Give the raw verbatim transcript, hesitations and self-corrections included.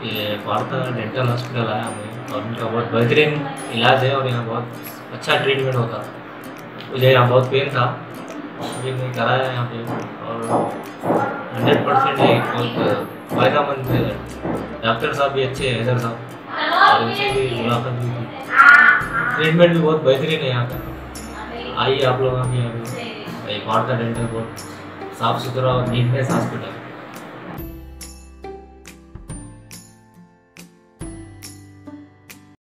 ये Partha dental hospital आया हमें और उनका बहुत बेहतरीन इलाज है और यहाँ बहुत अच्छा ट्रीटमेंट होता है। मुझे यहाँ बहुत पेन था, अभी मैं कराया यहाँ पे और हंड्रेड परसेंट है, बहुत फ़ायदेमंद है। डॉक्टर साहब भी अच्छे हैं, हैदर साहब, और उनसे भी मुलाकात हुई थी। ट्रीटमेंट भी बहुत बेहतरीन है यहाँ का। आइए आप लोग अभी अभी पार्था डेंटल बहुत साफ़ सुथरा और नीटनेस हॉस्पिटल।